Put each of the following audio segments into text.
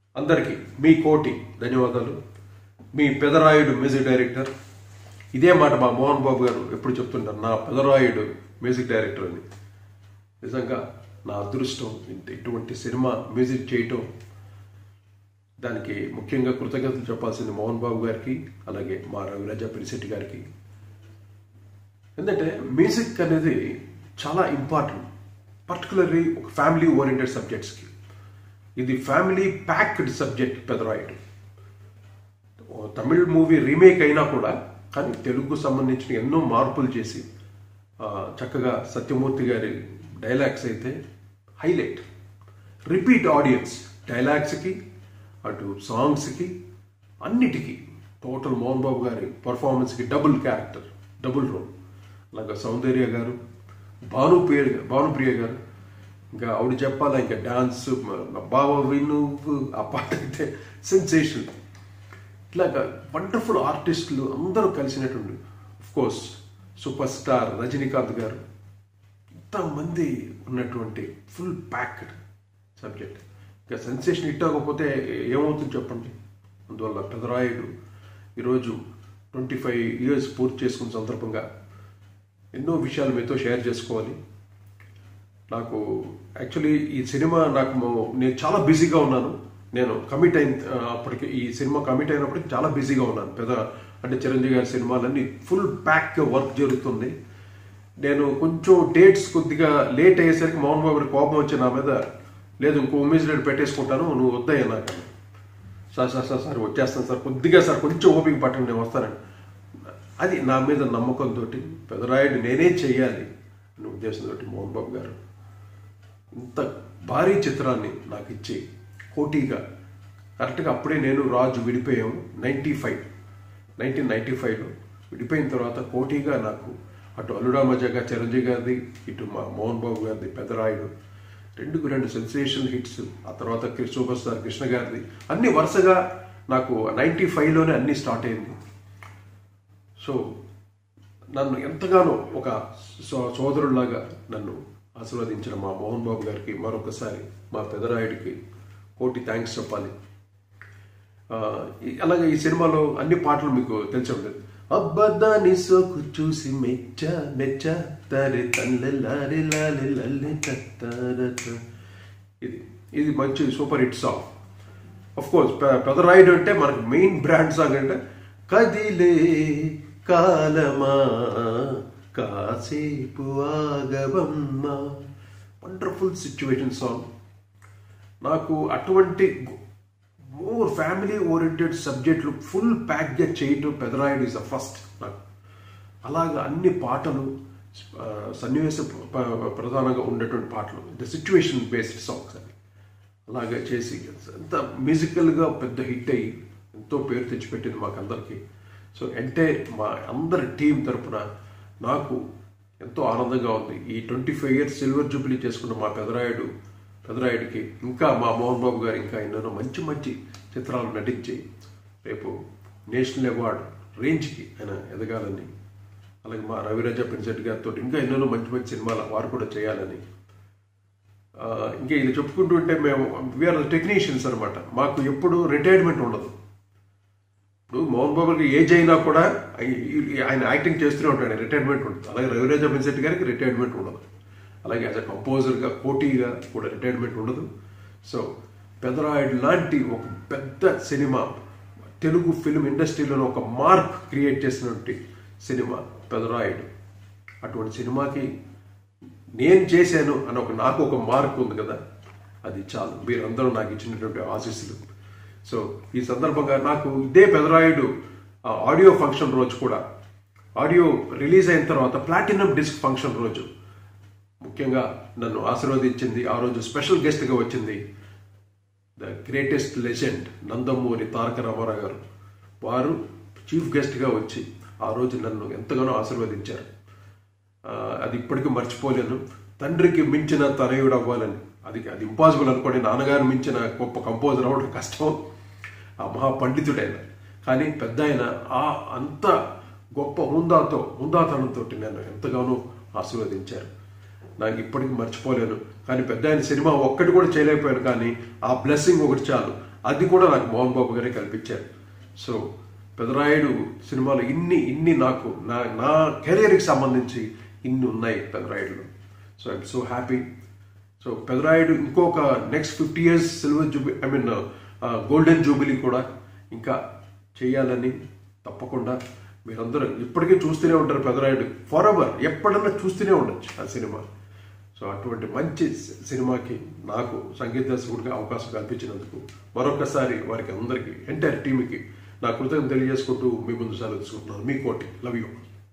అందరికీ మీ కోటి ధన్యవాదాలు. మీ పెదరాయుడు మ్యూజిక్ డైరెక్టర్. ఇదే మాట మా మోహన్ బాబు గారు ఎప్పుడు చెప్తుంటారు, నా పెదరాయుడు మ్యూజిక్ డైరెక్టర్ అని. నిజంగా నా అదృష్టం ఇటువంటి సినిమా మ్యూజిక్ చేయటం. దానికి ముఖ్యంగా కృతజ్ఞతలు చెప్పాల్సింది మోహన్ బాబు గారికి, అలాగే మా రవిరాజా పినిశెట్టి గారికి. ఎందుకంటే మ్యూజిక్ అనేది చాలా ఇంపార్టెంట్, పర్టికులర్లీ ఒక ఫ్యామిలీ ఓరియంటెడ్ సబ్జెక్ట్స్కి. ఇది family packed subject Pedarayudu. Tamil movie remake అయినా కూడా కానీ తెలుగుకు సంబంధించిన ఎన్నో మార్పులు చేసి చక్కగా సత్యమూర్తి గారి డైలాగ్స్ అయితే హైలైట్. రిపీట్ ఆడియన్స్ డైలాగ్స్కి, అటు సాంగ్స్కి, అన్నిటికీ టోటల్ మోహన్ బాబు గారి పర్ఫార్మెన్స్కి డబుల్ క్యారెక్టర్, డబుల్ రోల్. అలాగే సౌందర్య గారు, భానుప్రియ గారు, ఇంకా ఆవిడ చెప్పాలా, ఇంకా డాన్స్ బావ విను ఆ పాట అయితే సెన్సేషన్. ఇట్లాగా వండర్ఫుల్ ఆర్టిస్టులు అందరూ కలిసినటువంటి, course super star Rajinikanth garu, ఇంతమంది ఉన్నటువంటి ఫుల్ ప్యాక్డ్ సబ్జెక్ట్. ఇంకా సెన్సేషన్ హిట్ అవ్వకపోతే ఏమవుతుంది చెప్పండి. అందువల్ల పెదరాయుడు ఈరోజు 25 years పూర్తి చేసుకున్న సందర్భంగా ఎన్నో విషయాలు మీతో షేర్ చేసుకోవాలి. నాకు యాక్చువల్లీ ఈ సినిమా నేను చాలా బిజీగా ఉన్నాను. నేను కమిట్ అప్పటికి ఈ సినిమా కమిట్ అయినప్పటికీ చాలా బిజీగా ఉన్నాను. అంటే చిరంజీవి గారి సినిమాలన్నీ ఫుల్ ప్యాక్ వర్క్ జరుగుతుంది. నేను కొంచెం డేట్స్ కొద్దిగా లేట్ అయ్యేసరికి మోహన్ బాబు గారి కోపం వచ్చి నా మీద, లేదు ఇంకో మ్యూజిక్ డేట్ పెట్టేసుకుంటాను, నువ్వు వద్దయ్యా నాకు. సార్ వచ్చేస్తాను సార్, కొద్దిగా సార్ కొంచెం ఓపిక పట్టండి, నేను వస్తానండి. అది నా మీద నమ్మకంతో పెదరాయుడు నేనే చెయ్యాలి అనే ఉద్దేశంతో మోహన్ బాబు గారు ఇంత భారీ చిత్రాన్ని నాకు ఇచ్చి కోటిగా కరెక్ట్గా అప్పుడే నేను రాజు విడిపోయాము 1995లో విడిపోయిన తర్వాత కోటిగా నాకు అటు అల్లుడా మజాగా చిరంజీవి గారిది, ఇటు మా మోహన్ బాబు గారిది పెదరాయుడు, రెండు సెన్సేషనల్ హిట్స్. ఆ తర్వాత సూపర్ స్టార్ కృష్ణ గారిది, అన్ని వరుసగా నాకు 95లోనే అన్నీ స్టార్ట్ అయింది. సో నన్ను ఎంతగానో ఒక సోదరులాగా నన్ను ఆశీర్వదించిన మా మోహన్ బాబు గారికి మరొకసారి, మా పెదరాయుడికి కోటి థ్యాంక్స్ చెప్పాలి. అలాగే ఈ సినిమాలో అన్ని పాటలు మీకు తెలిసి ఉండదు. అబ్బదాని సోకు చూసి మెచ్చ తరి తల్లెల్లారి లాలి లల్లి తత్తారత, ఇది మంచి super hit song. Of course Pedarayudu అంటే మనకు మెయిన్ బ్రాండ్ సాంగ్ అంటే కదిలే కాలమా కాసేపు ఆగవమ్మా, వండర్ఫుల్ సిచ్యువేషన్ సాంగ్. నాకు అటువంటి మోర్ ఫ్యామిలీ ఓరియంటెడ్ సబ్జెక్టులు ఫుల్ ప్యాక్గా చేయటం పెదరాయుడు ఈజ్ ద ఫస్ట్ నాకు. అలాగా అన్ని పాటలు సన్నివేశ ప్రధానంగా ఉండేటువంటి పాటలు, ద సిచ్యువేషన్ బేస్డ్ సాంగ్స్ అని అలాగే చేసి ఎంత మ్యూజికల్గా పెద్ద హిట్ అయ్యి ఎంతో పేరు తెచ్చిపెట్టింది మాకందరికీ. సో మా అందరి టీం తరఫున నాకు ఎంతో ఆనందంగా ఉంది. ఈ 25 years సిల్వర్ జూబ్లీ చేసుకున్న మా పెదరాయుడికి ఇంకా మా మోహన్ బాబు గారు ఇంకా ఎన్నెన్నో మంచి చిత్రాలు నటించి రేపు నేషనల్ అవార్డు రేంజ్కి ఆయన ఎదగాలని, అలాగే మా రవిరాజా పినిశెట్టి గారితో ఇంకా ఎన్నెన్నో మంచి సినిమాలు వారు కూడా చేయాలని. ఇంకా ఇది చెప్పుకుంటూ ఉంటే మేము వీఆర్ టెక్నీషియన్స్ అనమాట. మాకు ఎప్పుడు రిటైర్మెంట్ ఉండదు. ఇప్పుడు మోహన్ బాబుకి ఏజ్ అయినా కూడా ఆయన యాక్టింగ్ చేస్తూనే ఉంటాడు, రిటైర్మెంట్ ఉంటుంది. అలాగే రవిరాజా పినిశెట్టి గారికి రిటైర్మెంట్ ఉండదు. అలాగే యాజ్ అ కంపోజర్గా కోటిగా కూడా రిటైర్మెంట్ ఉండదు. సో పెదరాయుడు లాంటి ఒక పెద్ద సినిమా తెలుగు ఫిల్మ్ ఇండస్ట్రీలో ఒక మార్క్ క్రియేట్ చేసినటువంటి సినిమా పెదరాయుడు. అటువంటి సినిమాకి నేను చేశాను అని నాకు ఒక మార్క్ ఉంది కదా, అది చాలు. మీరందరూ నాకు ఇచ్చినటువంటి ఆశీస్సులు. సో ఈ సందర్భంగా నాకు ఇదే పెదరాయుడు ఆడియో ఫంక్షన్ రోజు కూడా, ఆడియో రిలీజ్ అయిన తర్వాత ప్లాటినం డిస్క్ ఫంక్షన్ రోజు ముఖ్యంగా నన్ను ఆశీర్వదించింది. ఆ రోజు స్పెషల్ గెస్ట్గా వచ్చింది the greatest legend Nandamuri Taraka Rama Rao garu. వారు చీఫ్ గెస్ట్గా వచ్చి ఆ రోజు నన్ను ఎంతగానో ఆశీర్వదించారు. అది ఇప్పటికీ మర్చిపోలేను. తండ్రికి మించిన తనయుడు అవ్వాలని, అది ఇంపాసిబుల్ అనుకోండి. నాన్నగారు మించిన గొప్ప కంపోజర్ అవ్వడం కష్టం, ఆ మహాపండితుడైన. కానీ పెద్ద ఆయన అంత గొప్ప హుందాతనంతో నన్ను ఎంతగానో ఆశీర్వదించారు. నాకు ఇప్పటికీ మర్చిపోలేను. కానీ పెద్ద ఆయన సినిమా ఒక్కటి కూడా చేయలేకపోయాను, కానీ ఆ బ్లెస్సింగ్ ఒకటి చాలు. ఆ అది కూడా నాకు మోహన్ బాబు గారే కల్పించారు. సో పెదరాయుడు సినిమాలు ఇన్ని నాకు నా కెరియర్కి సంబంధించి ఇన్ని ఉన్నాయి పెదరాయుడులో. So I'm so happy. So Pedarayudu ఇంకొక next 50 years silver jubilee golden jubilee కూడా ఇంకా చేయాలని తప్పకుండా మీరందరూ ఇప్పటికీ చూస్తూనే ఉంటారు. పెదరాయుడు ఫర్ ఎవర్ ఎప్పుడన్నా చూస్తూనే ఉండొచ్చు ఆ సినిమా. సో అటువంటి మంచి సినిమాకి నాకు సంగీత దర్శకుడిగా అవకాశం కల్పించినందుకు మరొకసారి వారికి అందరికీ ఎంటైర్ టీమ్కి నా కృతజ్ఞతలు తెలియజేసుకుంటూ మీ ముందు సెలవు తీసుకుంటున్నాను. మీ కోటి. Love you.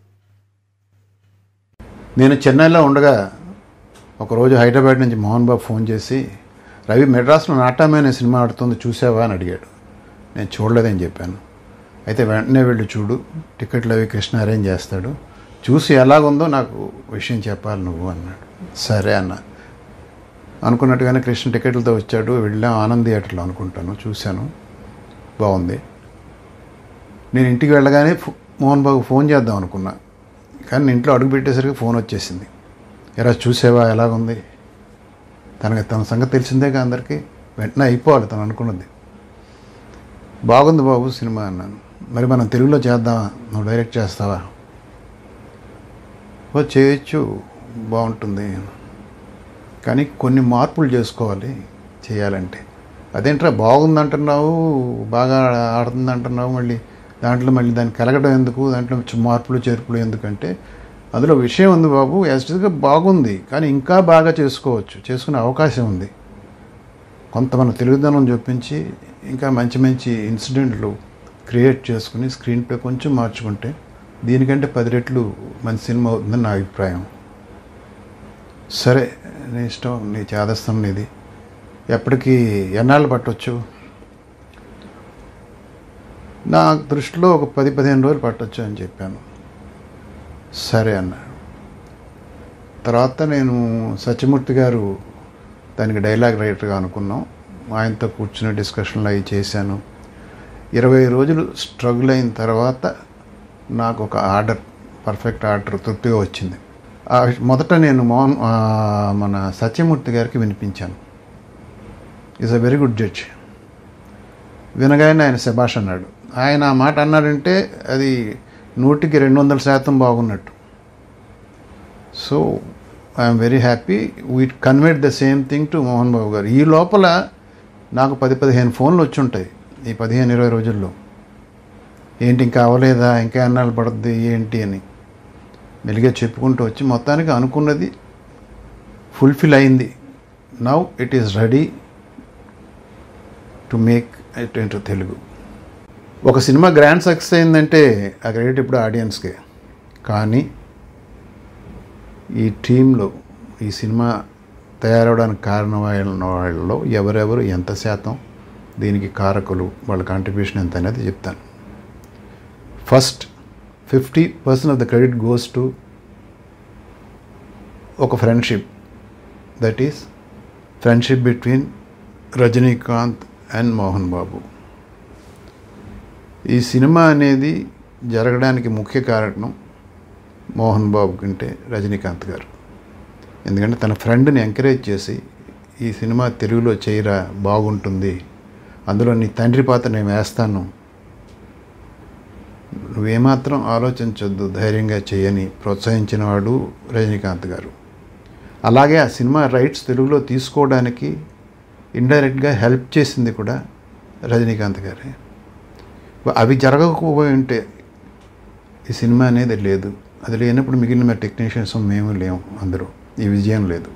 నేను చెన్నైలో ఉండగా ఒకరోజు హైదరాబాద్ నుంచి మోహన్ బాబు ఫోన్ చేసి, రవి మెడ్రాస్లో నాటమే అనే సినిమా ఆడుతుంది చూసావా అని అడిగాడు. నేను చూడలేదని చెప్పాను. అయితే వెంటనే వెళ్ళి చూడు, టికెట్లు అవి కృష్ణ అరేంజ్ చేస్తాడు, చూసి ఎలాగుందో నాకు విషయం చెప్పాలి నువ్వు అన్నాడు. సరే అన్న. అనుకున్నట్టుగానే కృష్ణ టికెట్లతో వచ్చాడు. వెళ్ళాం ఆనంద్ థియేటర్లో అనుకుంటాను. చూశాను, బాగుంది. నేను ఇంటికి వెళ్ళగానే మోహన్ బాబు ఫోన్ చేద్దాం అనుకున్నా, కానీ ఇంట్లో అడుగు పెట్టేసరికి ఫోన్ వచ్చేసింది. ఎరా చూసావా ఎలాగుంది? తన సంగతి తెలిసిందేగా అందరికీ. వెంటనే అయిపోవాలి తను అనుకున్నది. బాగుంది బాబు సినిమా అన్నాను. మరి మనం తెలుగులో చేద్దామా, నువ్వు డైరెక్ట్ చేస్తావా? చేయొచ్చు, బాగుంటుంది, కానీ కొన్ని మార్పులు చేసుకోవాలి చేయాలంటే. అదేంట్రా బాగుందంటున్నావు, బాగా ఆడుతుంది అంటున్నావు, మళ్ళీ దాన్ని కలగడం ఎందుకు, దాంట్లో మార్పులు చేర్పులు ఎందుకంటే అందులో విషయం ఉంది బాబు. యాక్చువల్గా బాగుంది, కానీ ఇంకా బాగా చేసుకునే అవకాశం ఉంది. కొంత మన తెలుగుదనం చూపించి ఇంకా మంచి ఇన్సిడెంట్లు క్రియేట్ చేసుకుని స్క్రీన్ ప్లే కొంచెం మార్చుకుంటే దీనికంటే 10 రెట్లు మంచి సినిమా అవుతుందని నా అభిప్రాయం. సరే, నీ ఇష్టం, నీ చేదస్తం నీది. ఎప్పటికీ ఎన్నాళ్ళు పట్టవచ్చు? నా దృష్టిలో ఒక 10-15 రోజులు పట్టవచ్చు అని చెప్పాను. సరే అన్నాడు. తర్వాత నేను సత్యమూర్తి గారు దానికి డైలాగ్ రైటర్గా అనుకున్నాం. ఆయనతో కూర్చుని డిస్కషన్లు అవి చేశాను. 20 రోజులు స్ట్రగుల్ అయిన తర్వాత నాకు ఒక పర్ఫెక్ట్ ఆర్డర్ తృప్తిగా వచ్చింది. మొదట నేను మన సత్యమూర్తి గారికి వినిపించాను. Is a very good judge. వినగానే ఆయన శభాష్ అన్నాడు. ఆయన ఆ మాట అన్నాడంటే అది 100% బాగున్నట్టు. So I'm very happy. We conveyed the same thing to Mohan Babu garu. ఈ లోపల నాకు 10-15 ఫోన్లు వచ్చి ఉంటాయి ఈ 15-20 రోజుల్లో. ఏంటి ఇంకా అవ్వలేదా, ఇంకా ఎన్నాళ్ళు పడుద్ది ఏంటి అని మెల్లిగా చెప్పుకుంటూ వచ్చి మొత్తానికి అనుకున్నది ఫుల్ఫిల్ అయింది. Now it is ready to make it into Telugu. ఒక సినిమా గ్రాండ్ సక్సెస్ అయిందంటే ఆ క్రెడిట్ ఇప్పుడు ఆడియన్స్కే. కానీ ఈ టీంలో ఈ సినిమా తయారవడానికి కారణమైన వాళ్ళలో ఎవరెవరు ఎంత శాతం దీనికి కారకులు, వాళ్ళ కాంట్రిబ్యూషన్ ఎంత అనేది చెప్తాను. First 50% of the credit goes to ఒక friendship, that is friendship between Rajinikanth and Mohan Babu. ఈ సినిమా అనేది జరగడానికి ముఖ్య కారణం మోహన్ బాబు కంటే రజనీకాంత్ గారు. ఎందుకంటే తన ఫ్రెండ్ని ఎంకరేజ్ చేసి ఈ సినిమా తెలుగులో చేయరా, బాగుంటుంది, అందులో నీ తండ్రి పాత్ర నేను వేస్తాను, నువ్వేమాత్రం ఆలోచించొద్దు, ధైర్యంగా చేయని ప్రోత్సహించిన వాడు రజనీకాంత్ గారు. అలాగే ఆ సినిమా రైట్స్ తెలుగులో తీసుకోవడానికి ఇండైరెక్ట్గా హెల్ప్ చేసింది కూడా రజనీకాంత్ గారే. అవి జరగకపోయి ఉంటే ఈ సినిమా అనేది లేదు. అది లేనప్పుడు మిగిలిన టెక్నీషియన్స్ మేము లేము, అందరూ ఈ విజయం లేదు.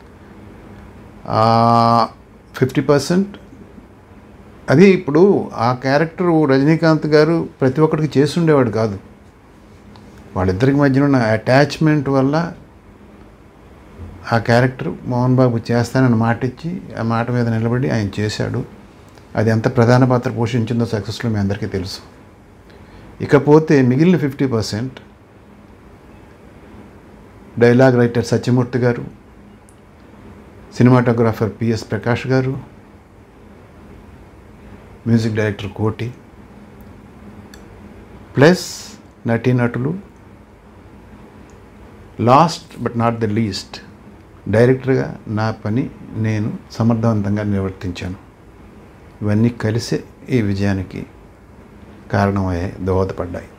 50% అది ఇప్పుడు ఆ క్యారెక్టర్ రజనీకాంత్ గారు ప్రతి ఒక్కరికి చేస్తుండేవాడు కాదు. వాళ్ళిద్దరికి మధ్యన ఉన్న అటాచ్మెంట్ వల్ల ఆ క్యారెక్టర్ మోహన్ బాబు చేస్తానని మాట ఇచ్చి ఆ మాట మీద నిలబడి ఆయన చేశాడు. అది ఎంత ప్రధాన పాత్ర పోషించిందో సక్సెస్లో మీ అందరికీ తెలుసు. ఇకపోతే మిగిలిన 50% డైలాగ్ రైటర్ సత్యమూర్తి గారు, cinematographer P S Prakash garu, music director Koti, plus నటీనటులు, last but not the least డైరెక్టర్గా నా పని నేను సమర్థవంతంగా నిర్వర్తించాను. ఇవన్నీ కలిసి ఈ విజయానికి కారణమయ్యాయి, దోహదపడ్డాయి.